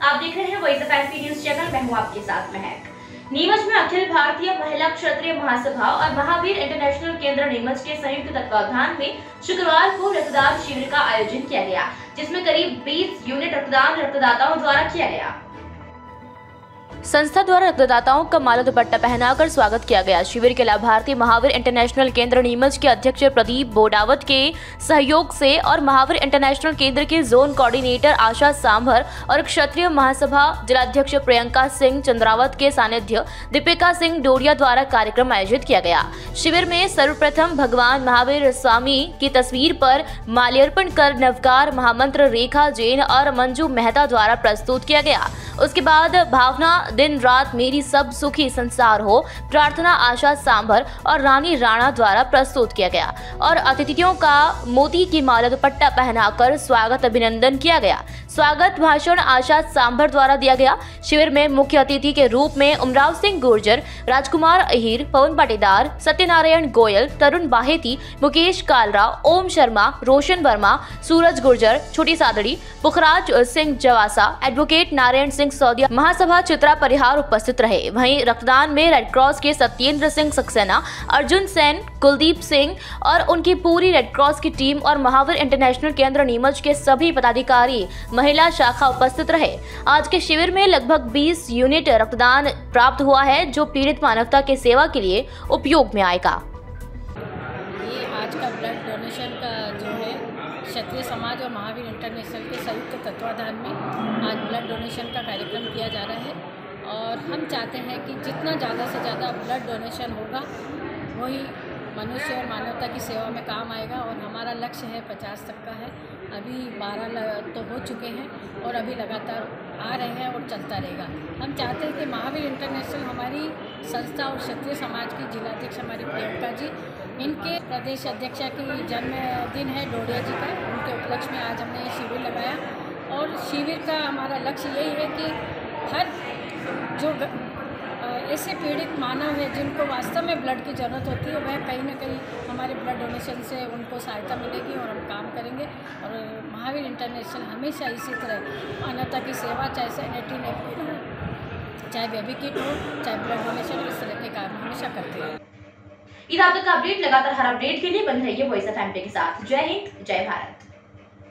आप देख रहे हैं voice of MP news channel. मैं हूं आपके साथ महक। नीमच में अखिल भारतीय महिला क्षत्रिय महासभा और महावीर इंटरनेशनल केंद्र नीमच के संयुक्त तत्वावधान में शुक्रवार को रक्तदान शिविर का आयोजन किया गया, जिसमें करीब 20 यूनिट रक्तदान रक्तदाताओं द्वारा किया गया। संस्था द्वारा रक्तदाताओं का माला दुपट्टा पहनाकर स्वागत किया गया। शिविर के लाभार्थी महावीर इंटरनेशनल केंद्र नीमच के अध्यक्ष प्रदीप बोडावत के सहयोग से और महावीर इंटरनेशनल केंद्र के जोन कोऑर्डिनेटर आशा सांभर और क्षत्रिय महासभा जिलाध्यक्ष प्रियंका सिंह चंद्रावत के सानिध्य दीपिका सिंह डोडिया द्वारा कार्यक्रम आयोजित किया गया। शिविर में सर्वप्रथम भगवान महावीर स्वामी की तस्वीर पर माल्यार्पण कर नवकार महामंत्र रेखा जैन और मंजू मेहता द्वारा प्रस्तुत किया गया। उसके बाद भावना दिन रात मेरी सब सुखी संसार हो प्रार्थना आशा सांभर और रानी राणा द्वारा प्रस्तुत किया गया और अतिथियों का मोती की माला दुपट्टा पहनाकर स्वागत अभिनंदन किया गया। स्वागत भाषण आशा सांभर द्वारा दिया गया। शिविर में मुख्य अतिथि के रूप में उमराव सिंह गुर्जर, राजकुमार अहिर, पवन पाटीदार, सत्यनारायण गोयल, तरुण बाहेती, मुकेश कालरा, ओम शर्मा, रोशन वर्मा, सूरज गुर्जर, छोटी सादड़ी, पुखराज सिंह जवासा, एडवोकेट नारायण सिंह सौदिया, महासभा चित्रा परिहार उपस्थित रहे। वहीं रक्तदान में रेड क्रॉस के सत्येंद्र सिंह सक्सेना, अर्जुन सेन, कुलदीप सिंह और उनकी पूरी रेड क्रॉस की टीम और महावीर इंटरनेशनल केंद्र नीमच के सभी पदाधिकारी महिला शाखा उपस्थित रहे। आज के शिविर में लगभग 20 यूनिट रक्तदान प्राप्त हुआ है, जो पीड़ित मानवता की सेवा के लिए उपयोग में आएगा। ये आज का ब्लड डोनेशन का जो है क्षत्रिय समाज और महावीर इंटरनेशनल के संयुक्त तत्वाधान में आज ब्लड डोनेशन का कार्यक्रम किया जा रहा है और हम चाहते हैं कि जितना ज़्यादा से ज़्यादा ब्लड डोनेशन होगा वही मनुष्य और मानवता की सेवा में काम आएगा और हमारा लक्ष्य है 50 तक का है। अभी 12 तो हो चुके हैं और अभी लगातार आ रहे हैं और चलता रहेगा। हम चाहते हैं कि महावीर इंटरनेशनल हमारी संस्था और क्षत्रिय समाज की जिलाध्यक्ष हमारी प्रियंका जी, इनके प्रदेश अध्यक्षा की जन्मदिन है डोडिया जी का, उनके उपलक्ष्य में आज हमने ये शिविर लगाया और शिविर का हमारा लक्ष्य यही है कि हर जो ऐसे पीड़ित मानव है जिनको वास्तव में ब्लड की ज़रूरत होती है, वह कहीं ना कहीं हमारे ब्लड डोनेशन से उनको सहायता मिलेगी और हम काम करेंगे। और महावीर इंटरनेशनल हमेशा इसी तरह मानवता की सेवा, चाहे सैनिटरी नैपकिन हो, चाहे बेबी किट हो, चाहे ब्लड डोनेशन, इस तरह के काम हमेशा करते हैं। इस अपडेट लगातार हर अपडेट के लिए बने रहिए वॉइस ऑफ एमपी के साथ। जय हिंद, जय भारत।